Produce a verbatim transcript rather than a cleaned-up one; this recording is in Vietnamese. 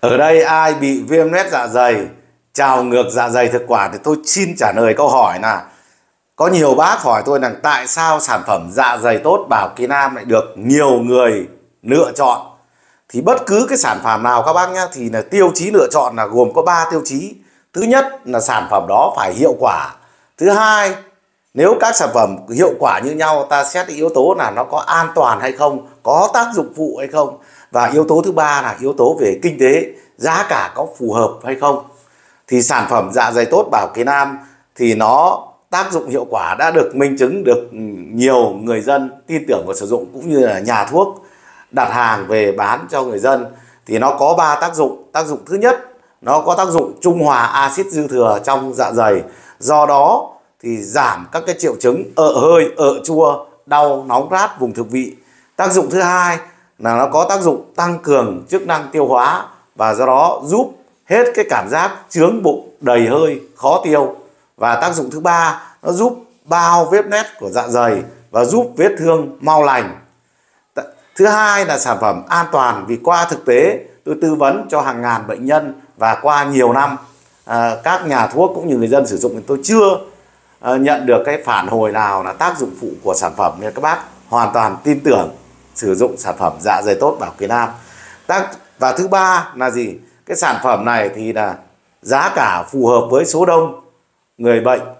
Ở đây ai bị viêm loét dạ dày, trào ngược dạ dày thực quản thì tôi xin trả lời câu hỏi là có nhiều bác hỏi tôi rằng tại sao sản phẩm dạ dày tốt Bảo Kỳ Nam lại được nhiều người lựa chọn. Thì bất cứ cái sản phẩm nào các bác nhá, thì là tiêu chí lựa chọn là gồm có ba tiêu chí. Thứ nhất là sản phẩm đó phải hiệu quả. Thứ hai, nếu các sản phẩm hiệu quả như nhau, ta xét yếu tố là nó có an toàn hay không, có tác dụng phụ hay không. Và yếu tố thứ ba là yếu tố về kinh tế, giá cả có phù hợp hay không. Thì sản phẩm dạ dày tốt Bảo Kỳ Nam thì nó tác dụng hiệu quả đã được minh chứng, được nhiều người dân tin tưởng và sử dụng, cũng như là nhà thuốc đặt hàng về bán cho người dân. Thì nó có ba tác dụng. Tác dụng thứ nhất, nó có tác dụng trung hòa axit dư thừa trong dạ dày, do đó thì giảm các cái triệu chứng ợ hơi, ợ chua, đau, nóng rát vùng thực vị. Tác dụng thứ hai là nó có tác dụng tăng cường chức năng tiêu hóa, và do đó giúp hết cái cảm giác chướng bụng, đầy hơi, khó tiêu. Và tác dụng thứ ba, nó giúp bao vết loét của dạ dày và giúp vết thương mau lành. Thứ hai là sản phẩm an toàn, vì qua thực tế tôi tư vấn cho hàng ngàn bệnh nhân và qua nhiều năm à, các nhà thuốc cũng như người dân sử dụng thì tôi chưa à, nhận được cái phản hồi nào là tác dụng phụ của sản phẩm, nên các bác hoàn toàn tin tưởng sử dụng sản phẩm dạ dày tốt Bảo Kỳ Nam. Và thứ ba là gì? Cái sản phẩm này thì là giá cả phù hợp với số đông người bệnh